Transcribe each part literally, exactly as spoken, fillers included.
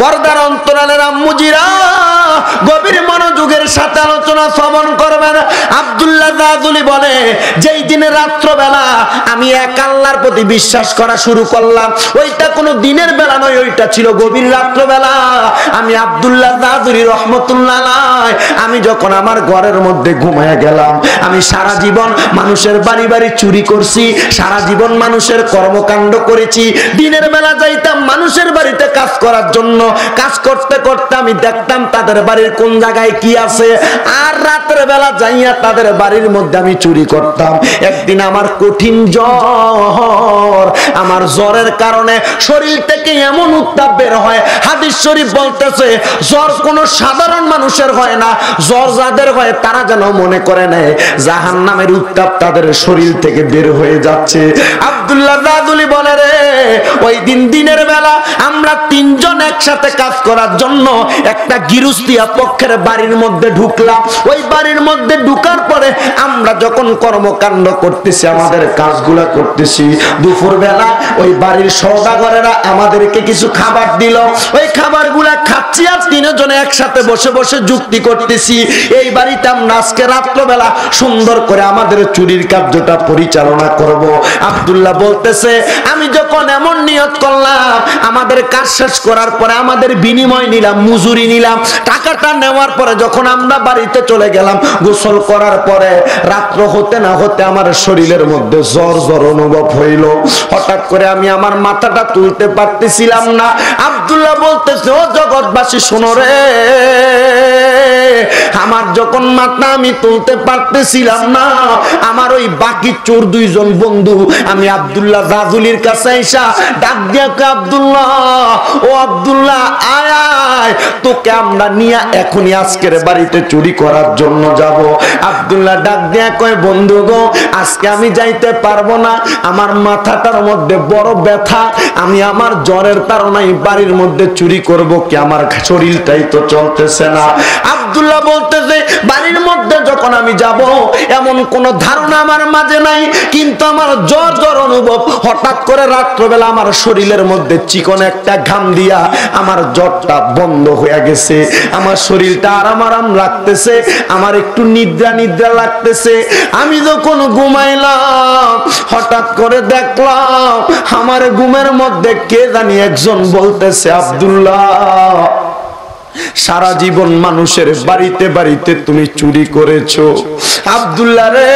পর্দার অন্তরালের আম্মুজিরা গভীর মনোযোগের সাথে আলোচনা শ্রবণ করবেন। আব্দুল্লাহ জাদুলি বলে, যেই দিনে রাত্রবেলা আমি এক আল্লাহর প্রতি বিশ্বাস করা শুরু করলাম, ওইটা কোনো দিনের বেলা নয়, ওইটা ছিল গভীর রাত্রবেলা। আমি আব্দুল্লাহ জাদুলি রহমতুল্লাহ আলাইহি, আমি যখন আমার ঘরের মধ্যে ঘুমায় গেলাম, আমি সারা জীবন মানুষের বাড়ি বাড়ি চুরি করছি, সারা জীবন মানুষের কর্মকাণ্ড করেছি। দিনের বেলা যাইতাম মানুষের বাড়িতে কাজ করার জন্য, কাজ করতে করতে আমি দেখতাম তাদের বাড়ির কোন জায়গায় কি আছে, আর রাতের বেলা যাইয়া তাদের বাড়ির মধ্যে আমি চুরি করতাম। একদিন আমার কঠিন জ্বর, আমার জ্বরের কারণে শরীর থেকে এমন উত্তাপ বের হয়, হাদিস শরীফ বলতেছে জ্বর কোনো সাধারণ মানুষের হয় না, জ্বর যাদের হয় তারা যেন মনে করে নেয় জাহান্নামের উত্তাপ তাদের শরীর থেকে বের হয়ে যাচ্ছে। আব্দুল্লাহ জাদুলি বলে, রে ওই দিন দিনের বেলা আমরা তিনজন একসাথে কাজ করার জন্য একটা গিরস্তিয়া পক্ষের বাড়ির মধ্যে ঢুকলাম। ওই বাড়ির মধ্যে ঢুকার পরে আমরা যখন কর্মকাণ্ড করতেছি, আমাদের কাজগুলা করতেছি, দুপুর বেলা ওই বাড়ির সওদাগরেরা আমাদেরকে কিছু খাবার দিল, ওই খাবারগুলা খাচ্ছি আর তিনজনে একসাথে বসে বসে যুক্তি করতেছি এই বাড়িতে আমরা আজকে রাত্রবেলা সুন্দর করে আমাদের চুরির কার্যটা পরিচালনা করব। আব্দুল্লাহ বলতেছে, আমি যখন এমন নিয়ত করলাম, আমাদের কাজ শেষ করার পরে আমাদের বিনিময় নিলাম, মজুরি নিলাম, টাকাটা নেওয়ার পরে যখন আমরা বাড়িতে চলে গেলাম, গোসল করার পরে রাত্র হতে না হতে আমার শরীরের মধ্যে জ্বর জ্বর অনুভব হইল। হঠাৎ করে আমি আমার মাথাটা তুলতে পারতেছিলাম না। আব্দুল্লাহ বলতেছে, ও জগৎবাসী শোনো রে, আমার যখন মাথা আমি তুলতে পারতেছিলাম না, আমার ওই বাকি চোর দুইজন বন্ধু আমি আব্দুল্লাহ জাদুলির কাছে আইসা ডাক দিয়া, আব্দুল্লাহ, ও আব্দুল্লাহ আয় আয়, তোকে আমরা নিয়ে এখনই আজকের বাড়িতে চুরি করার জন্য যাব। আব্দুল্লাহ ডাক দিয়া কয়, বন্ধু গো, আজকে আমি যাইতে পারবো না, আমার মাথাটার মধ্যে বড় ব্যথা, আমি আমার জ্বরের তাড়নায় বাড়ির মধ্যে চুরি করব কি, আমার শরীরটাই তো চলতেছে না। আব্দুল্লাহ বলতেছে, বাড়ির মধ্যে যখন আমি যাব এমন কোন ধারণা আমার মাঝে নাই, কিন্তু আমার জ্বর জ্বর অনুভব, হঠাৎ করে রাত্রবেলা আমার শরীরের মধ্যে চিকন একটা ঘাম দিয়া আমার জ্বরটা বন্ধ হয়ে গেছে, আমার শরীরটা আরাম আরাম লাগতেছে, আমার একটু নিদ্রা নিদ্রা লাগতেছে। আমি যখন ঘুমাইলাম, হঠাৎ করে দেখলাম আমার ঘুমের মধ্যে কে জানি একজন বলতেছে, আব্দুল্লাহ, সারা জীবন মানুষের বাড়িতে বাড়িতে তুমি চুরি করেছো। আব্দুল্লাহ রে,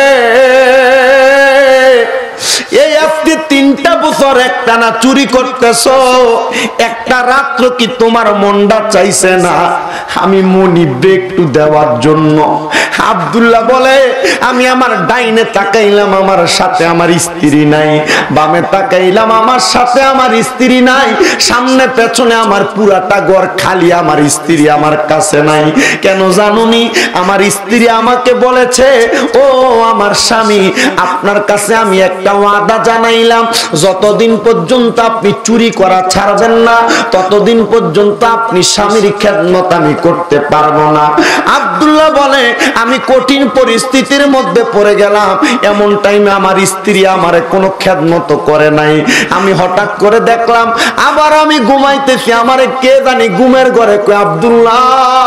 এই আপনি তিনটা বছর একটানা চুরি করতেছো, একটা রাত্র কি তোমার মনটা চাইছে না আমি মনিবরে একটু দেওয়ার জন্য? আব্দুল্লাহ বলে, আমি আমার ডাইনে তাকাইলাম, আমার সাথে আমার স্ত্রী নাই, বামে তাকাইলাম, আমার সাথে আমার স্ত্রী নাই, সামনে পেছনে আমার পুরাটা ঘর খালি, আমার স্ত্রী আমার কাছে নাই। কেন জানুনি? আমার স্ত্রী আমাকে বলেছে, ও আমার স্বামী, আপনার কাছে আমি একটা ওয়াদা জানাইলাম, যতদিন পর্যন্ত আপনি চুরি করা ছাড়বেন না, ততদিন পর্যন্ত আপনি স্বামীর খেদমত আমি করতে পারবো না। আব্দুল্লাহ বলে, আমি কঠিন পরিস্থিতির মধ্যে পড়ে গেলাম, এমন টাইমে আমার স্ত্রী আমারে কোনো খেদমত করে নাই। আমি হঠাৎ করে দেখলাম আবার আমি ঘুমাইতেছি, আমারে কে জানি ঘুমের ঘরে কয়, আব্দুল্লাহ,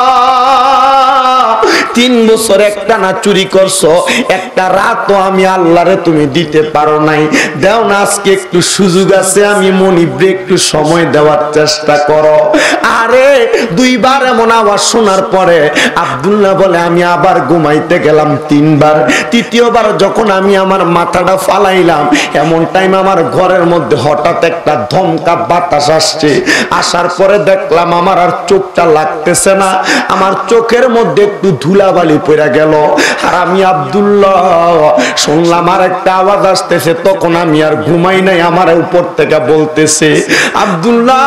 তিন বছর একটা না চুরি করছো, একটা রাতও আমি আল্লাহরে তুমি দিতে পারো নাই, দেও না আজকে একটু সুযোগ আছে, আমি মনিবরে একটু সময় দেওয়ার চেষ্টা করো। আরে দুইবার এমন আওয়াজ শোনার পরে আব্দুল্লাহ বলে, আমি আবার ঘুমাইতে গেলাম তিনবার, তৃতীয়বার যখন আমি আমার মাথাটা ফালাইলাম, এমন টাইম আমার ঘরের মধ্যে হঠাৎ একটা ধমকা বাতাস আসছে, আসার পরে দেখলাম আমার আর চোখটা লাগতেছে না, আমার চোখের মধ্যে একটু ধুলাবালি পড়ে গেল। আর আমি আব্দুল্লাহ শুনলাম আর একটা আওয়াজ আসতেছে, তখন আমি আর ঘুমাই নাই, আমার উপর থেকে বলতেছে, আব্দুল্লাহ,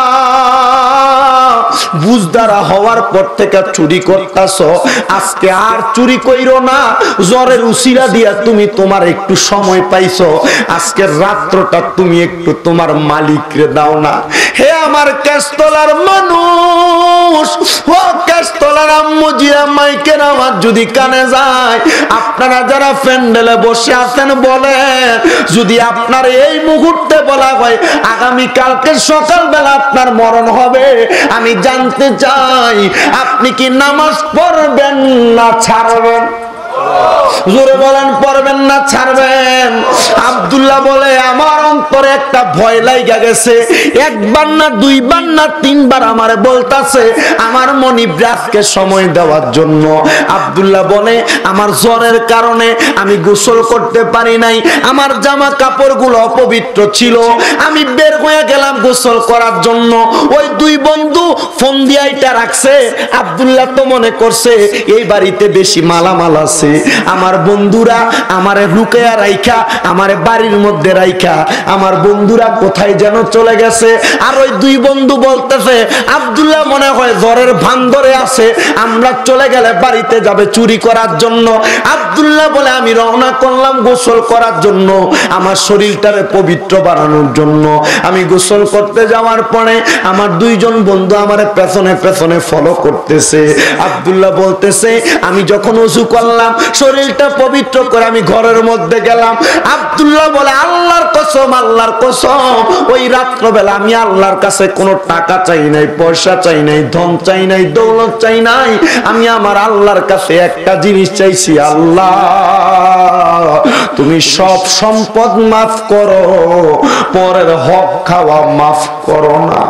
বুঝদারা হওয়ার পর থেকে চুরি করতেছ, আজকে আর চুরি কইরো না, জ্বরের উসিলা দিয়া তুমি তোমার একটু সময় পাইছো, আজকের রাত্রটা তুমি একটু তোমার মালিকরে দাও না। হে আমার কেস্তলার মানুষ, ও কেস্তলার আম্মু জিরা মাইকের আওয়াজ যদি কানে যায়, আপনারা যারা প্যান্ডেলে বসে আছেন বলেন, যদি আপনার এই মুহূর্তে বলা হয় আগামী কালকে সকালবেলা আপনার মরণ হবে, আমি জানতে চাই আপনি কি নামাজ পড়বেন না ছাড়বেন? জোরে বলেন, পড়বেন না ছাড়বেন? আব্দুল্লাহ বলে আমার অন্তরে একটা ভয় লাগা গেছে, একবার না দুইবার না তিনবার আমারে বলতাছে আমার মনিবরাজকে সময় দেওয়ার জন্য। আব্দুল্লাহ বলে আমার জ্বরের কারণে আমি গোসল করতে পারি নাই, আমার জামা কাপড়গুলো অপবিত্র ছিল, আমি বের হয়ে গেলাম গোসল করার জন্য। ওই দুই বন্ধু ফোন দিয়ে এটা রাখছে, আব্দুল্লাহ তো মনে করছে এই বাড়িতে বেশি মালামাল আছে, আমার বন্ধুরা আমারে লুকায়া রাইখা আমারে বাড়ির মধ্যে রাইখা আমার বন্ধুরা কোথায় যেন চলে গেছে। আর ওই দুই বন্ধু বলতেছে আব্দুল্লাহ মনে হয় জ্বরের ভান ধরে আছে, আমরা চলে গেলে বাড়িতে যাবে চুরি করার জন্য। আব্দুল্লাহ বলে আমি রওনা করলাম গোসল করার জন্য, আমার শরীরটারে পবিত্র বানানোর জন্য। আমি গোসল করতে যাওয়ার পরে আমার দুইজন বন্ধু আমারে পেছনে পেছনে ফলো করতেছে। আব্দুল্লাহ বলতেছে আমি যখন ওযু করলাম শরীরটা পবিত্র করে আমি ঘরের মধ্যে গেলাম। আব্দুল্লাহ বলে আল্লাহর কসম, আল্লাহর কসম, ওই রাত্রবেলা আমি আল্লাহর কাছে কোনো টাকা চাই নাই, পয়সা চাই নাই, ধন চাই নাই, দৌলত চাই নাই, আমি আমার আল্লাহর কাছে একটা জিনিস চাইছি, আল্লাহ তুমি সব সম্পদ মাফ করো, পরের হক খাওয়া মাফ করো না।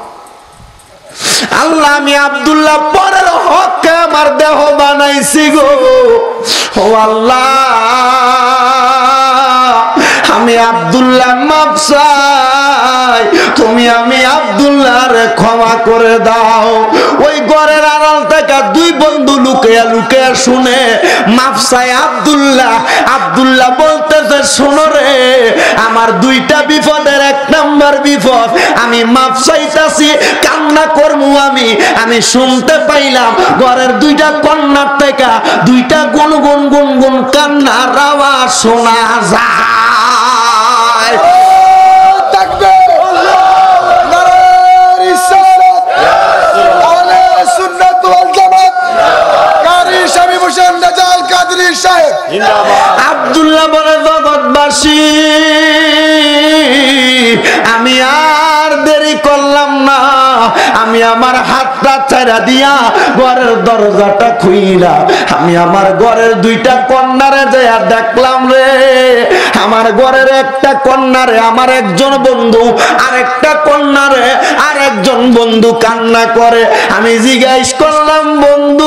আল্লাহ আমি আব্দুল্লাহ পরের হক আমার দেহ বানাইছি গো, ও আল্লাহ আমি আব্দুল্লাহ মাফ চাই, তুমি আমি আব্দুল্লাহর ক্ষমা করে দাও। ওই ঘরের আড়াল থেকে দুই বন্ধু লুকিয়ে লুকিয়ে শুনে মাফ চাই আব্দুল্লাহ। আব্দুল্লাহ বলতেছে শোনো রে, আমার দুইটা বিপদের এক নাম্বার বিপদ, আমি মাফ চাইতাছি, কান্না করবো আমি আমি শুনতে পাইলাম ঘরের দুইটা কন্যার থেকে দুইটা গুন গুন গুন গুন কান্নার আওয়াজ শোনা যায়। আব্দুল্লাহ বলে জগৎবাসী আমি আর দেরি করলাম না, আমি আমার হাতটা ছেড়া দিয়া ঘরের দরজাটা খুইলা আমি আমার ঘরের দুইটা কন্যারে যাইয়া দেখলাম রে, আমার ঘরের একটা কন্যারে আমার একজন বন্ধু আর একটা কন্যারে আর একজন বন্ধু কান্না করে। আমি জিজ্ঞাসা করলাম বন্ধু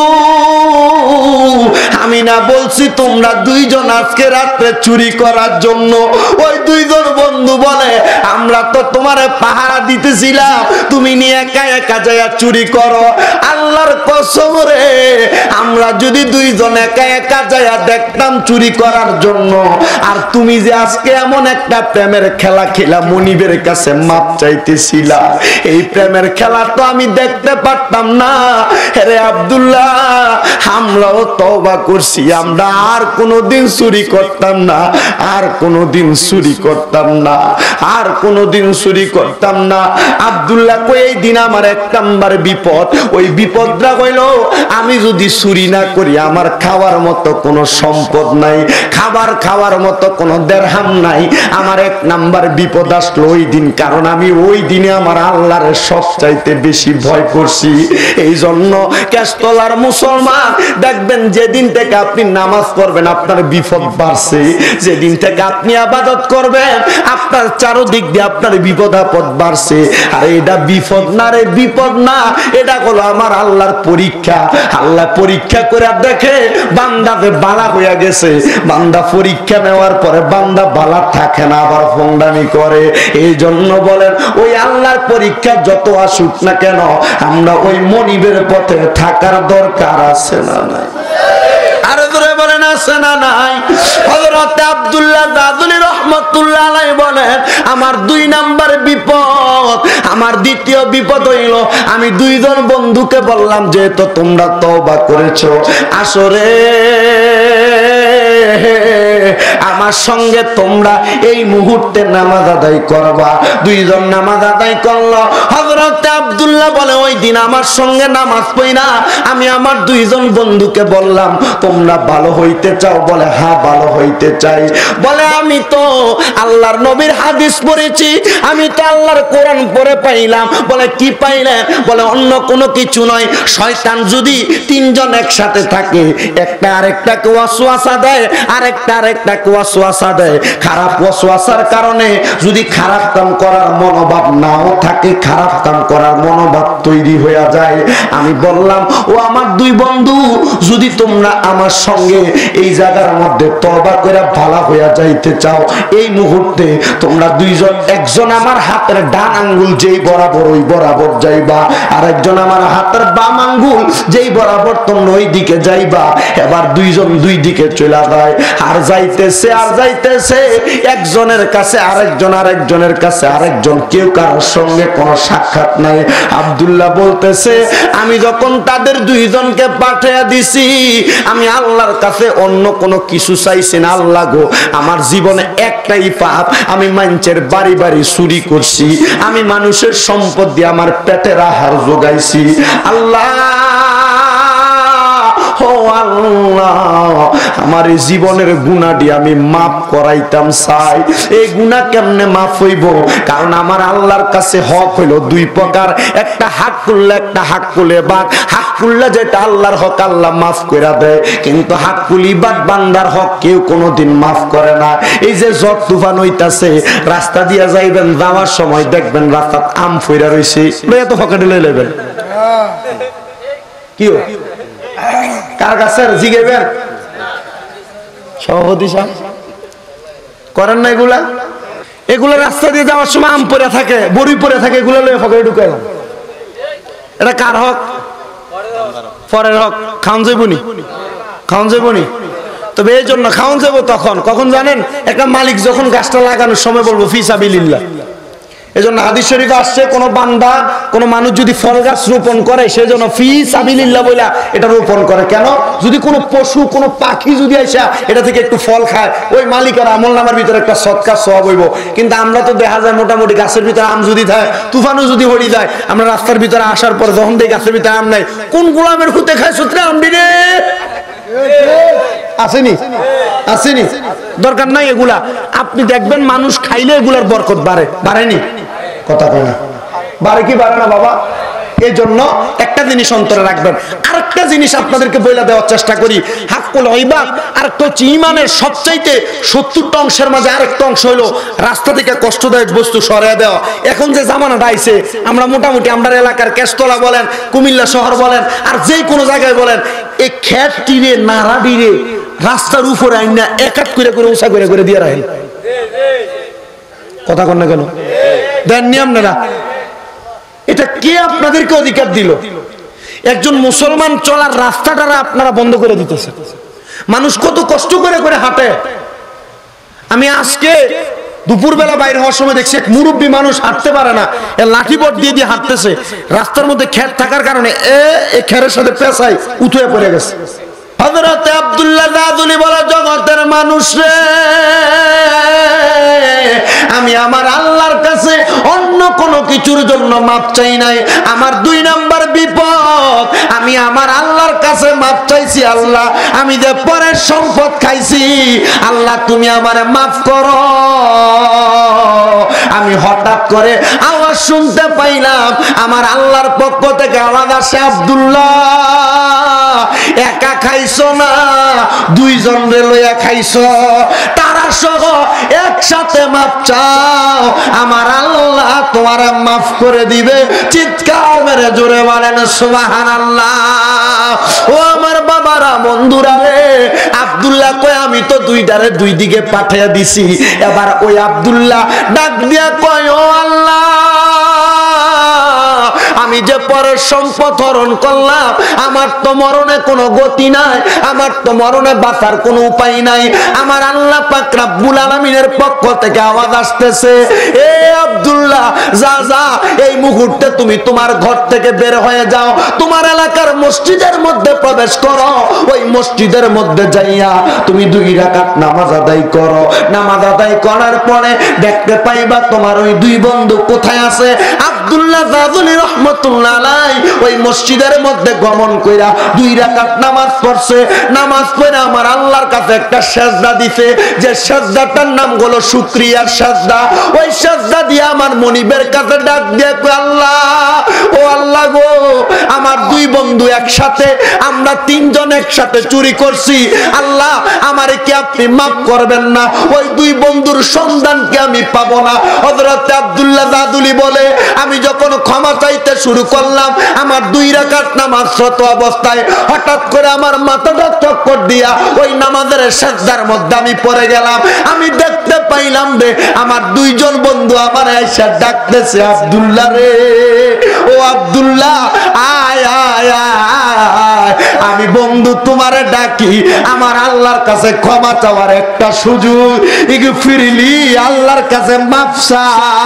আমি না বলছি তোমরা দুইজন আজকে রাত্রে চুরি করার জন্য? ওই দুইজন বন্ধু বলে আমরা তো তোমারে পাহারা দিতেছিলাম, তুমি নিয়ে একা একা যাইয়া চুরি করো। আল্লাহর কসম রে, আমরা যদি দুইজন একা একা যাইয়া দেখতাম চুরি করার জন্য, আর তুমি যে আজকে এমন একটা প্রেমের খেলা খেলা মনিবের কাছে মাপ চাইতেছিলা, এই প্রেমের খেলা তো আমি দেখতে পারতাম না। রে আব্দুল্লাহ আমরাও তওবা করছি, আমরা আর কোনোদিন চুরি করতাম না, আর কোনোদিন চুরি করতাম না, আর কোনোদিন চুরি করতাম না। আব্দুল্লাহ কই এই দিন আমার এক নাম্বার বিপদ, ওই বিপদটা হইল আমি যদি চুরি না করি আমার খাওয়ার মতো কোনো সম্পদ নাই, খাবার খাওয়ার মতো কোনো দেরহাম নাই। আমার এক নাম্বার বিপদ আসলো ওই দিন, কারণ আমি ওই দিনে আমার আল্লাহর সবচাইতে বেশি ভয় করছি। এই জন্য কেষ্টলার মুসলমান দেখবেন যেদিন থেকে আপনি নামাজ পড়বেন আপনার বিপদ বাড়ছে, যেদিন থেকে আপনি ইবাদত করবেন আপনার চারদিক দিয়ে আপনার বিপদ আপদ বাড়ছে। আর এটা বিপদ না রে, বিপদ না, এটা হলো আমার আল্লাহর পরীক্ষা। আল্লাহ পরীক্ষা করে দেখে বান্দাকে বালা হইয়া গেছে, বান্দা পরীক্ষা নেওয়ার পরে বান্দা বালা থাকে না, আবার ফন্ডামি করে। এই জন্য বলেন ওই আল্লাহর পরীক্ষা যত আসুক না কেন আমরা ওই মনিবের পথে থাকার দরকার আছে না নাই? আরে ধরে বলেন আছে না নাই? হযরত আব্দুল্লাহ দাদুলি রহমাতুল্লাহ আলাইহি বলেন আমার দুই নাম্বার বিপদ, আমার দ্বিতীয় বিপদ হইল আমি দুইজন বন্ধুকে বললাম যে তো তোমরা তওবা করেছো, আসরে আমার সঙ্গে তোমরা এই মুহূর্তে নামাজ আদায় করবা। দুইজন নামাজ আদায় করলো। হযরত আব্দুল্লাহ বলে ওই দিন আমার সঙ্গে নামাজ পড়া আমি আমার দুইজন বন্ধুকে বললাম তোমরা ভালো হইতে চাও? বলে হ্যাঁ ভালো হইতে চাই। বলে আমি তো আল্লাহর নবীর হাদিস পড়েছি, আমি তো আল্লাহর কোরআন পড়ে পাইলাম। বলে কি পাইলেন? বলে অন্য কোনো কিছু নয়, শয়তান যদি তিনজন একসাথে থাকে একটা আরেকটাকে ওয়াসওয়াসা দেয়, আরেকটা আরেকটাকে ওয়াসওয়াসা দেয়। খারাপ ওয়াসওয়াসার কারণে যদি খারাপ কাম করার মনোভাব নাও থাকে, খারাপ কাম করার মনোভাব তৈরি হয়ে যায়। আমি বললাম ও আমার দুই বন্ধু, যদি তোমরা আমার সঙ্গে এই জায়গার মধ্যে তওবা করে ভালো হয়ে যাইতে চাও, এই মুহূর্তে তোমরা দুইজন, একজন আমার হাতের ডান আঙ্গুল যেই বরাবর ওই বরাবর যাইবা, আর একজন আমার হাতের বাম আঙ্গুল যেই বরাবর তোমরা ওই দিকে যাইবা। এবার দুইজন দুই দিকে চলে যায়, আর যাইতেছে আর যাইতেছে, একজনের কাছে আরেকজন, আরেকজনের কাছে আরেকজন, কেউ কারোর সঙ্গে কোনো সাক্ষাৎ নাই। আব্দুল্লাহ বলতেছে আমি যখন তাদের দুইজনকে পাঠিয়ে দিছি, আমি আল্লাহর কাছে অন্য কোনো কিছু চাইছি না। আল্লাহ গো, আমার জীবনে একটাই পাপ, আমি মানুষের বাড়ি বাড়ি চুরি করছি, আমি মানুষের সম্পদ দিয়ে আমার পেটের আহার যোগাইছি। আল্লাহ ও আল্লাহ, আমার এই জীবনের গুনাহটি আমি মাফ করাইতাম চাই। এই গুনাহ কেমনে মাফ হইব? কারণ আমার আল্লাহর কাছে হক হইল দুই প্রকার, একটা হাক করলে, একটা হাক করলে বাদ। হাক করলে যেটা আল্লাহর হক আল্লাহ মাফ করে দেয়, কিন্তু হাক কুলি বাদ বান্দার হক কেউ কোনোদিন মাফ করে না। এই যে ঝড় তুফান হইতাছে, রাস্তা দিয়ে যাইবেন, যাওয়ার সময় দেখবেন রাস্তাত আম ফইরা রইছে, এত পকেটে লই লইবেন। কি কার কাছে জিগাইবেন? সভাপতি সাহেব করেন না এগুলা? এগুলা রাস্তা দিয়ে যাওয়ার সময় আম পড়ে থাকে, বড়ি পড়ে থাকে, এগুলো লয়ে পকেটে ঢুকাইলাম। এটা কার হক? পরের হক। খাওন যাইবনি, খাওন যাইবনি। তবে এই জন্য খাওন যাবো তখন, কখন জানেন? একটা মালিক যখন গাছটা লাগানোর সময় বলবো ফি সাবিলিল্লাহ। এজন্য হাদিস শরীফে আসছে কোন বান্দা, কোন মানুষ যদি ফল গাছ রোপণ করে, সেজন্য ফি সাবিলিল্লাহ বইলা এটা রোপণ করে। কেন? যদি কোনো পশু, কোনো পাখি যদি আইসা এটা থেকে একটু ফল খায়, ওই মালিকের আমল নামার ভিতরে একটা সৎকার সওয়াব হইব। কিন্তু আমরা তো দেখা যায় মোটামুটি গাছের ভিতরে আম যদি থাকে, তুফানও যদি হরি যায়, আমরা রাস্তার ভিতরে আসার পর যখন দেখি গাছের ভিতরে আম নাই, কোন গোলামের হুতে খায় সূত্রে আমবি রে? আসেনি? আসেনি? দরকার নাই এগুলা। আপনি দেখবেন মানুষ খাইলে এগুলার বরকত বাড়ে, বাড়েনি? কথা কয় না, বাড়ে কি বাড়ে না বাবা? এই জন্য একটা জিনিস অন্তরে রাখবেন। আরেকটা জিনিস আপনাদেরকে বইলা দেওয়ার চেষ্টা করি, হাক্কুল ইবাদ। আরেকটা হচ্ছে ঈমানের সবচাইতে সত্তরটা অংশের মাঝে আরেকটা অংশ হলো রাস্তা থেকে কষ্টদায়ক বস্তু সরিয়ে দেওয়া। এখন যে জামানাটা আইছে, আমরা মোটামুটি আমরা এলাকার কেশতলা বলেন, কুমিল্লা শহর বলেন, আর যে কোনো জায়গায় বলেন, এই খ্যাত টিরে নাড়া ডিরে রাস্তার উপরে আইনা এক এক করে করে উঁচা করে করে দিয়ে রাখেন। কথা কন না কেন? দেন নিয়ম না। এটা কে আপনাদেরকে অধিকার দিল? একজন মুসলমান চলার রাস্তাটা আপনারা বন্ধ করে দিতেছে। মানুষ কত কষ্ট করে করে হাঁটে। আমি আজকে দুপুরবেলা বাইরে হওয়ার সময় দেখছি এক মুরব্বী মানুষ হাঁটতে পারে না, লাঠি বট দিয়ে দিয়ে হাঁটতেছে। রাস্তার মধ্যে খের থাকার কারণে এ খেরের সাথে পেঁচাই উঠে পড়ে গেছে। হযরত আব্দুল্লাহ জাদুলি বলে, জগতের মানুষ রে, আমি আমার আল্লাহর কাছে অন্য কোনো কিছুর জন্য মাপ চাই নাই। আমার দুই নাম্বার বিপদ, আমি আমার আল্লাহর কাছে মাপ চাইছি। আল্লাহ, আমি যে পরের সম্পদ খাইছি, আল্লাহ তুমি আমারে মাফ করো। আমি হঠাৎ করে আওয়াজ শুনতে পাইলাম, আমার আল্লাহর পক্ষ থেকে আওয়াজ আসে, আব্দুল্লাহ একা খাইছো না, দুইজন রে লইয়া খাইছো, তারা সহ একসাথে মাপ চাও, আমার আল্লাহ তোমার মাফ করে দিবে। চিৎকার মেরে জোরে বলেন সুবহানাল্লাহ। ও আমার বাবারা, বন্ধুরা রে, আব্দুল্লাহ কয় আমি তো দুইটারে দুই দিকে পাঠিয়ে দিছি। এবার ওই আব্দুল্লাহ ডাক দিয়া কয়, ও আল্লাহ, আমি আমি যে পরের সম্পদ হরণ করলাম, আমার তো মরণে কোনো গতি নাই, আমার তো মরণে বাঁচার কোনো উপায় নাই। আমার আল্লাহ পাক রব্বুল আলামিনের পক্ষ থেকে আওয়াজ আসতেছে, এ আব্দুল্লাহ যা যা, এই মুহূর্তে তুমি তোমার ঘর থেকে বের হয়ে যাও, তোমার এলাকার মসজিদের মধ্যে প্রবেশ করো, ওই মসজিদের মধ্যে যাইয়া তুমি দুই রাকাত নামাজ আদায় করো। নামাজ আদায় করার পরে দেখতে পাইবা তোমার ওই দুই বন্ধু কোথায় আছে। আব্দুল্লাহ জাযুলি রাহমাতুল্লাহ আলাইহি ওই মসজিদের মধ্যে গমন কইরা দুই রাকাত নামাজ পড়ছে। নামাজ পড়ে আমার আল্লাহর কাছে একটা সিজদা দিছে, যে সিজদাটার নাম হলো শুকরিয়ার সিজদা। ওই সিজদা দিয়ে আমার মনিবের কাছে ডাক দিয়ে কই, আল্লাহ ও আল্লাহ গো, আমার দুই বন্ধু একসাথে, আমরা তিনজন একসাথে চুরি করছি, আল্লাহ আমারে কি আপনি মাফ করবেন না? ওই দুই বন্ধুর সন্ধান কি আমি পাবো না? হযরত আব্দুল্লাহ জাযুলি বলে, আমি যখন ক্ষমা চাইতে শুরু করলাম, আমার দুই রাকাত নামাজ রত অবস্থায় হঠাৎ করে আমার মাথাটা চক্কর দিয়া ওই নামাজের সিজদার মধ্যে আমি পড়ে গেলাম। আমি দেখতে পাইলাম রে, আমার দুইজন বন্ধু আমার আয়েশা ডাকতেছে, আব্দুল্লাহ রে, ও আব্দুল্লাহ আয় আয় আয়। আমি বন্ধু তোমারে ডাকি, আমার আল্লাহর কাছে ক্ষমা চাওয়ার একটা সুযোগ, ইগফিরলি, আল্লাহর কাছে মাফ চা,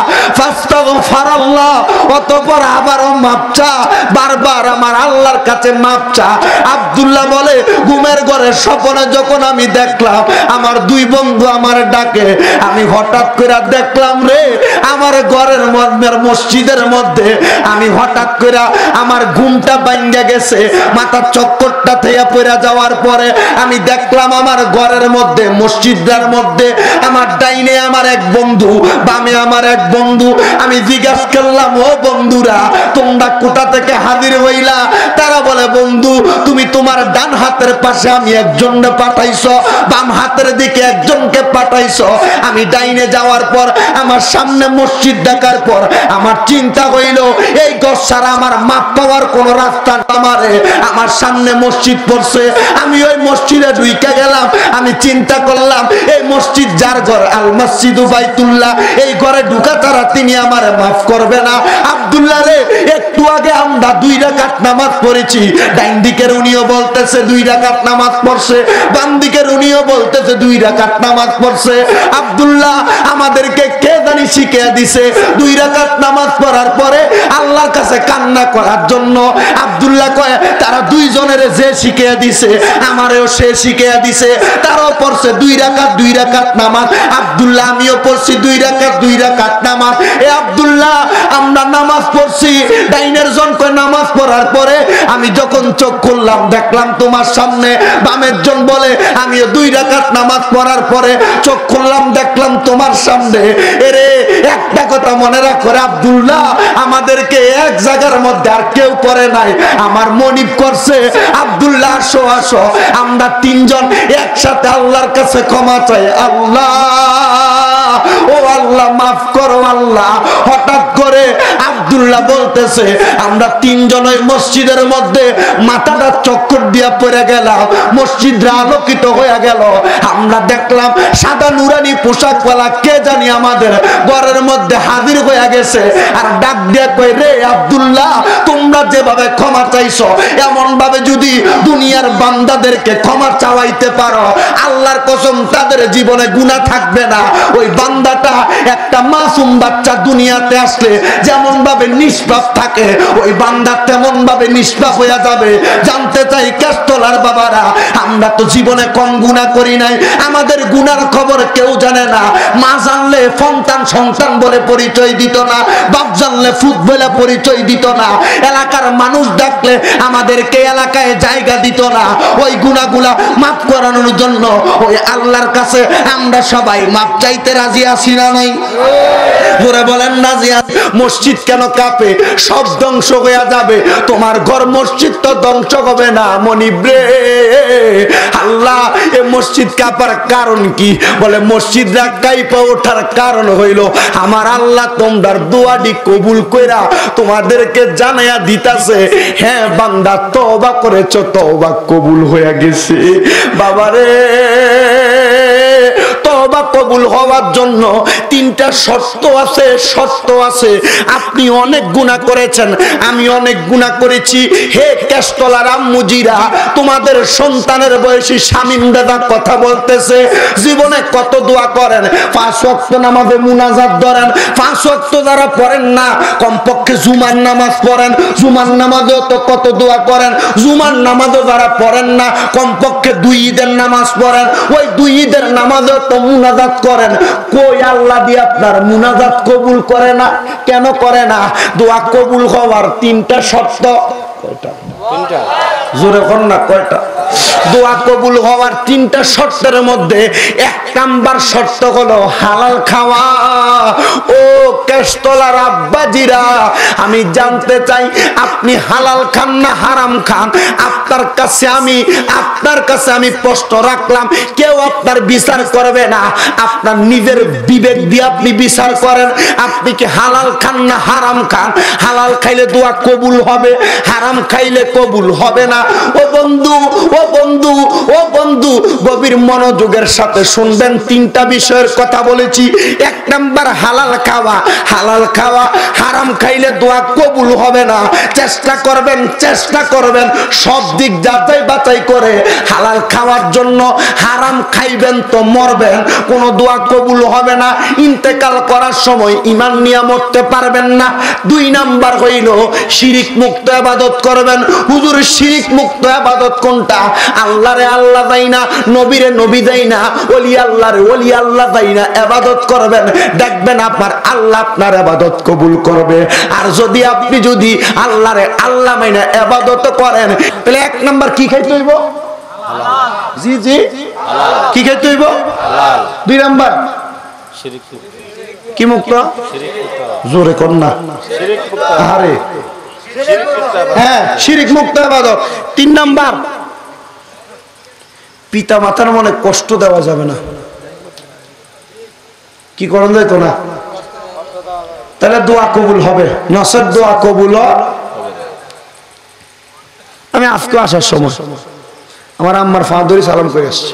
ফাস্তাগফিরুল্লাহ, অতঃপর আবারও মাফ চা, বারবার আমার আল্লাহর কাছে মাফ চা। আব্দুল্লাহ বলে, ঘুমের ঘরে স্বপ্নে যখন আমি দেখলাম আমার দুই বন্ধু আমার ডাকে, আমি হঠাৎ করে দেখলাম রে, আমার ঘরের মধ্যে মসজিদের মধ্যে আমি হঠাৎ করে আমার ঘুমটা ভাঙা গেছে, মাথার চক্করটা থেকে পড়ে যাওয়ার পরে আমি দেখলাম আমার ঘরের মধ্যে মসজিদের মধ্যে আমার ডাইনে আমার এক বন্ধু, বামে আমার এক বন্ধু। আমি জিজ্ঞাসা করলাম, ও বন্ধুরা তোমরা কোথা থেকে হাজির হইলা? তারা বলে, বন্ধু তুমি তোমার ডান হাতের পাশে আমি একজনকে পাঠাইছো, বাম হাতের দিকে একজনকে পাঠাইছো। আমি ডাইনে যাওয়ার পর আমার সামনে মসজিদ দেখার পর আমার চিন্তা হইল, এই ঘর ছাড়া আমার মাপ পাওয়ার কোন রাস্তা আমারে, আমার সামনে মসজিদ পড়ছে, আমি ওই মসজিদে ঢুইকা গেলাম। আমি চিন্তা করলাম, এই মসজিদ যার ঘর, আল মসজিদু বাইতুল্লাহ, এই ঘরে ঢুকা তারা তিনি আমারে মাফ করবে না। আব্দুল্লাহ রে, একটু আগে আমরা দুই রাকাত নামাজ পড়েছি, ডাইন দিকের উনিও বলতেছে দুই রাকাত নামাজ পড়ছে, বাম দিকের উনিও বলতেছে দুই রাকাত নামাজ পড়ছে। আব্দুল্লাহ আমাদেরকে কে জানি শিখিয়ে দিছে দুই রাকাত নামাজ পড়ার পরে আল্লাহর কাছে কান্না করার জন্য। আব্দুল্লাহ কয়, তারা দুইজনের যে শিখিয়ে দিছে আমারেও সে শিখিয়ে দিছে, তারাও পড়ছে দুই রাকাত দুই রাকাত নামাজ। আব্দুল্লাহ আমিও পড়ছি দুই রাকাত দুই রাকাত নামাজ। এ আব্দুল্লাহ আমরা নামাজ পড়ছি, ডাইনের জন কয় নামাজ পড়ার পরে আমি যখন চোখ খুললাম দেখলাম তোমার সামনে, বামের জন বলে আমিও দুই রাকাত নামাজ পড়ার পরে চোখ খুললাম দেখলাম তোমার সামনে। এরে একটা কথা মনে রাখো আব্দুল্লাহ, আমাদেরকে এক জায়গার মধ্যে আর কেউ পড়ে নাই, আমার মনিব করছে। আব্দুল্লাহ আসো আসো, আমরা তিনজন একসাথে আল্লাহর কাছে ক্ষমা চাই। আল্লাহ ও আল্লাহ মাফ করো আল্লাহ। হঠাৎ করে আব্দুল্লাহ বলতেছে, আমরা তিনজন ওই মসজিদের মধ্যে মাথাটা চক্কর দিয়া পড়ে গেলাম, মসজিদটা আলোকিত হয়ে গেল। আমরা দেখলাম সাদা নুরানি পোশাক পরা কে জানি আমাদের ঘরের মধ্যে হাজির হয়ে গেছে, আর ডাক দিয়া কই, রে আব্দুল্লাহ তোমরা যেভাবে ক্ষমা চাইছো এমন ভাবে যদি দুনিয়ার বান্দাদেরকে ক্ষমা চাওয়াইতে পারো, আল্লাহর কসম তাদের জীবনে গুনাহ থাকবে না। ওই বান্দাটা একটা মাসুম বাচ্চা দুনিয়াতে আসলে যেমন ভাবে নিষ্পাপ থাকে, ওই বান্দা তেমন ভাবে নিষ্পাপ হয়ে যাবে। জানতে চাই কেষ্টলার বাবারা, আমরা তো জীবনে কম গুনাহ করি নাই, আমাদের গুনার খবর কেউ জানে না। মা জানলে সন্তান সন্তান বলে পরিচয় দিত না, বাপ জানলে ফুট বলে পরিচয় দিত না, এলাকার মানুষ ডাকলে আমাদেরকে এলাকায় জায়গা দিত না। ওই গুনাহগুলা মাফ করানোর জন্য ওই আল্লাহর কাছে আমরা সবাই মাফ চাইতে রাজি আছি না নাই? জোরে বলেন রাজি আছি। মসজিদ কেন কাঁপে? সব ধ্বংস হয়ে যাবে, তোমার ঘর মসজিদ তো ধ্বংস হবে না মনিব রে। আল্লাহ এই মসজিদ কাঁপার কারণ কি? বলে মসজিদ কাঁপা ওঠার কারণ হইল আমার আল্লাহ তোমার দোয়াটি কবুল কইরা তোমাদেরকে জানাইয়া দিতাছে, হ্যাঁ বান্দা তওবা করেছো, তওবা কবুল হয়ে গেছে। বাবারে তওবা কবুল হওয়ার জন্য তিনটা শর্ত আছে, শর্ত আছে। আপনি অনেক গুনাহ করেছেন, আমি অনেক গুনাহ করেছি। হে কেষ্টলার আম্মুজিরা, তোমাদের সন্তানের বয়সী শামীম দাদা কথা বলতেছে, জীবনে কত দোয়া করেন? পাঁচ ওয়াক্ত নামাজে মুনাজাত ধরেন, পাঁচ ওয়াক্ত যারা পড়েন না কমপক্ষে জুমার নামাজ পড়েন, জুমার নামাজেও তো কত দোয়া করেন। জুমার নামাজও যারা পড়েন না কমপক্ষে দুই ঈদের নামাজ পড়েন, ওই দুই ঈদের নামাজেও তো মুনাজাত করেন। কই আল্লাহ দিয়ে আপনার মুনাজাত কবুল করে না? কেন করে না? দোয়া কবুল হওয়ার তিনটা শর্ত। কয়টা? তিনটা। জোরে কর না, কয়টা? দোয়া কবুল হওয়ার তিনটা শর্তের মধ্যে এক নাম্বার শর্ত হলো হালাল খাওয়া। ও কেষ্টলার আব্বাজিরা, আমি জানতে চাই আপনি হালাল খান না হারাম খান? আপনার কাছে আমি আপনার কাছে আমি প্রশ্ন রাখলাম, কেউ আপনার বিচার করবে না, আপনার নিজের বিবেক দিয়ে আপনি বিচার করেন। আপনি কি হালাল খান না হারাম খান? হালাল খাইলে দোয়া কবুল হবে, হারাম খাইলে কবুল হবে না। ও বন্ধু, ও বন্ধু, ও বন্ধু, গভীর মনোযোগের সাথে শুনবেন। তিনটা বিষয়ের কথা বলেছি। এক নাম্বার হালাল খাওয়া, হালাল খাওয়া। হারাম খাইলে দোয়া কবুল হবে না। চেষ্টা করবেন, চেষ্টা করবেন সব দিক যাচাই বাছাই করে হালাল খাওয়ার জন্য। হারাম খাইবেন তো মরবেন, কোনো দোয়া কবুল হবে না। ইন্তেকাল করার সময় ঈমান নিয়ে মরতে পারবেন না। দুই নাম্বার হইল শিরিক মুক্ত ইবাদত করবেন। হুজুর শিরিক মুক্ত ইবাদত কোনটা? আল্লাহরে আল্লাহ দেয় না, নবীরে নবী দেয় না, ওলি আল্লাহরে ওলি আল্লাহ দেয় না, ইবাদত করবেন, দেখবেন আপনার আল্লাহ আপনার ইবাদত কবুল করবে। আর যদি আপনি যদি আল্লাহরে আল্লাহ মাইনা ইবাদত করেন, তাহলে এক নাম্বার কি খাইতে হইব? হালাল। জি জি, হালাল। কি খাইতে হইব? হালাল। দুই নাম্বার শিরিক কি মুক্ত? শিরিক মুক্ত। জোরে কর না, শিরিক মুক্ত। আরে হ্যাঁ, শিরিক মুক্ত ইবাদত। তিন নাম্বার পিতা মাতার মনে কষ্ট দেওয়া যাবে না। কি করেন যাইতো না? তাহলে দোয়া কবুল হবে, নসের দোয়া কবুল। আমি আজকে আসার সময় আমার আম্মার ফাদরি সালাম করে আসছি।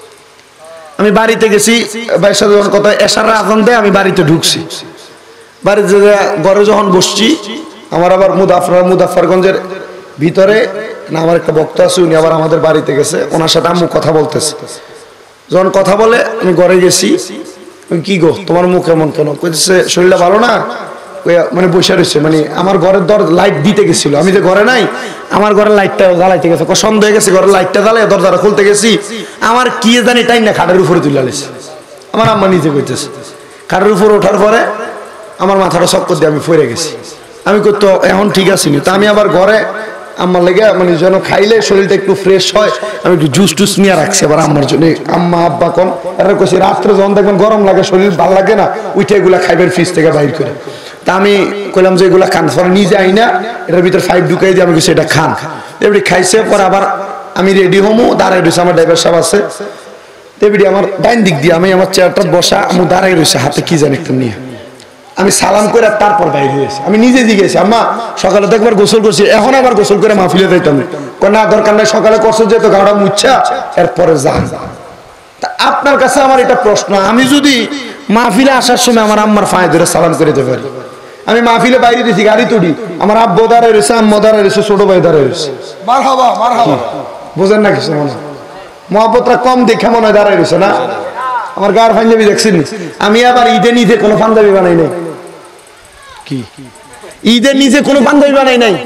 আমি বাড়িতে গেছি, ভাইয়ের সাথে যখন কথা এশার আজান দেয় আমি বাড়িতে ঢুকছি। বাড়িতে ঘরে যখন বসছি, আমার আবার মুদাফর মুদাফরগঞ্জের ভিতরে না আমার একটা বক্তা আছে, উনি আবার আমাদের বাড়িতে গেছে, ওনার সাথে আম্মু কথা বলতেছে। যখন কথা বলে আমি ঘরে গেছি, কি গো তোমার মুখ এমন কেন? কইতেছে শরীরটা ভালো না। মানে বসে রয়েছে, মানে আমার ঘরের দর লাইট দিতে গেছিল, আমি যে ঘরে নাই, আমার ঘরের লাইটটা জ্বালাইতে গেছে। সন্দেহ হয়ে গেছে, ঘরের লাইটটা জ্বালাই দরজাটা খুলতে গেছি, আমার কি জানি টাইম না খাটের উপরে তুলে আলেছে। আমার আম্মা নিজে কইতেছে। খাটের উপরে ওঠার পরে আমার মাথাটা চক্কর দিয়ে আমি পড়ে গেছি। আমি করতো এখন ঠিক আছি, তা আমি আবার ঘরে আম্মার লেগে মানে যেন খাইলে শরীরটা একটু ফ্রেশ হয়, আমি একটু জুস টুস নিয়ে রাখছি আবার আম্মার জন্য। আম্মা আব্বা কম আর কইছি রাত্রে যখন দেখবেন গরম লাগে, শরীর ভালো লাগে না, উঠে এগুলা খাইবেন ফ্রিজ থেকে বাইর করে। তা আমি কইলাম যে এগুলা খান, পরে নিজে আই না, এটার ভিতরে ফাইভ ঢুকাই দিয়ে আমি কিছু এটা খান। এবারে খাইছে, পরে আবার আমি রেডি হমু, দাঁড়াই রয়েছে আমার ড্রাইভার সাহেব আছে, এবারে আমার ডাইন দিক দিয়ে আমি আমার চেয়ারটা বসা, আমি দাঁড়াই রয়েছে, হাতে কি জানি একটু নিয়ে। আমি সালাম করে তারপর বাইরে হয়েছি। আমি নিজে জিজ্ঞেস, আম্মা সকালে তো একবার গোসল করছি, এখন আবার গোসল করে মাহফিলে যাইতাম না, দরকার নাই, সকালে করছো যেহেতু গাড়া মুচ্ছা এরপরে যা। আপনার কাছে আমার এটা প্রশ্ন, আমি যদি মাহফিলে আসার সময় আমার আম্মার ফায়ে ধরে সালাম করে দিতে পারি, আমি মাহফিলে বাইরে দিয়েছি গাড়ি তুলি, আমার আব্বু দাঁড়ায় রয়েছে, আম্মা দাঁড়ায় রয়েছে, ছোট ভাই দাঁড়ায় রয়েছে, মারহাবা মারহাবা, বোঝেন না কিছু? মনে মহব্বতটা কম দেখে মনে হয় দাঁড়ায় রয়েছে না। আমার গার পাঞ্জাবি দেখছেন, আমি আবার ঈদে নিজে কোনো পাঞ্জাবি বানাই নাই। কি ঈদের নিজে কোনো পাঞ্জাবি বানাই নাই,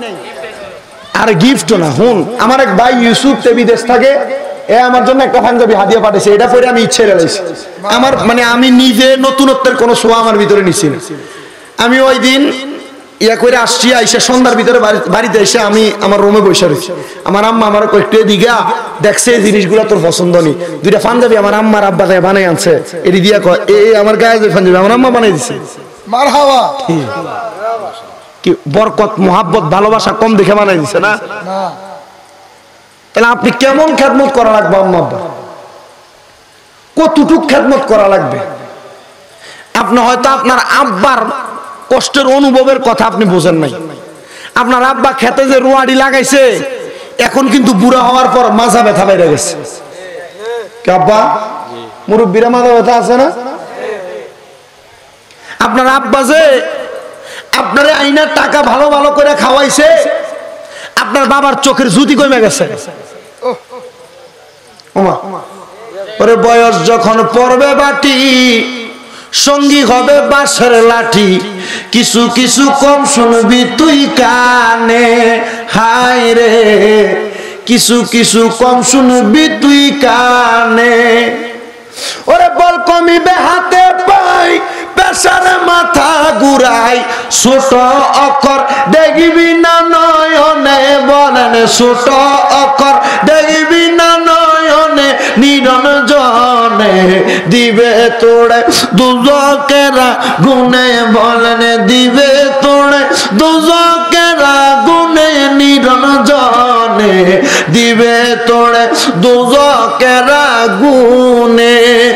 আর গিফটও না। হুন, আমার এক ভাই ইউসুফ তে বিদেশ থাকে, এ আমার জন্য একটা পাঞ্জাবি হাদিয়া পাঠিয়েছে, এটা পরে আমি ইচ্ছে রেলাইছি। আমার মানে আমি নিজে নতুনত্বের কোনো ছোঁয়া আমার ভিতরে নিছি না। আমি ওই দিন ইয়া করে আসছি, আইসা সন্ধ্যার ভিতরে বাড়িতে এসে আমি আমার রুমে বসে রয়েছি। আমার আম্মা আমার একটু দিঘা দেখছে এই জিনিসগুলো তোর পছন্দ নেই, দুইটা পাঞ্জাবি আমার আম্মার আব্বা তাই বানাই আনছে, এটি দিয়া কয় এ আমার গায়ে যে পাঞ্জাবি আমার আম্মা বানাই দিছে। মারহাবা, কি বরকত মোহাব্বত ভালোবাসা কম দেখে বানাই দিছে না? তাহলে আপনি কেমন খেদমত করা লাগবে আম্মা আব্বা, কতটুক খেদমত করা লাগবে? আপনি হয়তো আপনার আব্বার কষ্টের অনুভবের কথা আপনি বোঝেন নাই। আপনার আব্বা খেতে যে রুয়াড়ি লাগাইছে, এখন কিন্তু বুড়া হওয়ার পর মাজা ব্যথা বেড়ে গেছে। আব্বা মুরব্বীরা মাজা ব্যথা আছে না? আপনার আব্বা যে আপনারে আইনা টাকা ভালো ভালো করে খাওয়াইছে, আপনার বাবার চোখের জুতি কমে গেছে। ওরে বয়স যখন পড়বে বাটি, সঙ্গী হবে বাঁশের লাঠি, কিছু কিছু কম শুনবি তুই কানে, হায় রে কিছু কিছু কম শুনবি তুই কানে। ওরে বল কমিবে হাতে পাই, পেশার মাথা ঘুরাই, ছোট অক্ষর দেখবি না নয়নে, বলেন ছোট অক্ষর দেখবি না নয়নে, নিরঞ্জনে দিবে তোড়ে দুজকেরা গুনে, বলেন দিবে তোড়ে দুজকেরা গুনে, নিরঞ্জনে দিবে তোড়ে দুজকেরা গুনে।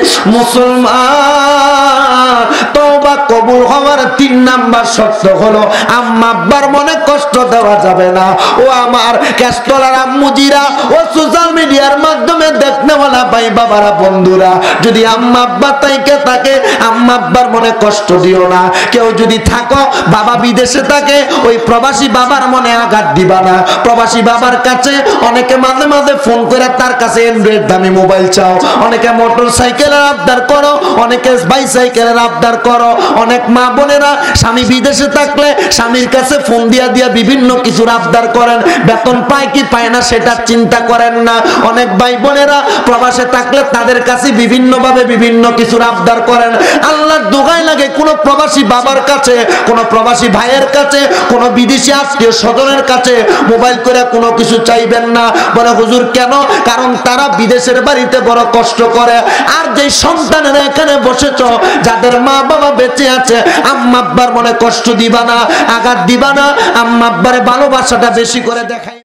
মুসলমান তওবা কবুল হওয়ার তিন নাম্বার শর্ত হলো আম্মা আব্বার মনে কষ্ট দেওয়া যাবে না। ও আমার ক্যাস্টলার আম্মুজিরা ও সোশ্যাল মিডিয়ার মাধ্যমে দেখনেওয়ালা ভাই বাবারা বন্ধুরা, যদি আম্মা আব্বা তাইকে থাকে আম্মা আব্বার মনে কষ্ট দিও না। কেউ যদি থাকো বাবা বিদেশে থাকে, ওই প্রবাসী বাবার মনে আঘাত দিবা না। প্রবাসী বাবার কাছে অনেকে মাঝে মাঝে ফোন করে তার কাছে অ্যান্ড্রয়েড দামি মোবাইল চাও, অনেকে মোটর সাইকেলের আবদার করো, অনেকে বাইসাইকেলের আবদার করো। অনেক মা বোনেরা স্বামী বিদেশে থাকলে স্বামীর কাছে ফোন দিয়া দিয়া বিভিন্ন কিছুর আবদার করেন, বেতন পায় কি পায় না সেটা চিন্তা করেন না। অনেক ভাই বোনেরা প্রবাসে থাকলে তাদের কাছে বিভিন্ন ভাবে বিভিন্ন কিছুর আবদার করেন। আল্লাহর দোহাই লাগে কোন প্রবাসী বাবার কাছে, কোন প্রবাসী ভাইয়ের কাছে, কোন বিদেশি আত্মীয় স্বজনের কাছে মোবাইল করে কোনো কিছু চাইবেন না। বলে হুজুর কেন? কারণ তারা বিদেশের বাড়িতে বড় কষ্ট করে। আর যে সন্তানেরা এখানে বসেছ, যাদের মা বাবা বেঁচে আছে, আম্মা আব্বার মনে কষ্ট দিবা না, আঘাত দিবা না। আম্মা আব্বারে ভালোবাসাটা বেশি করে দেখাই।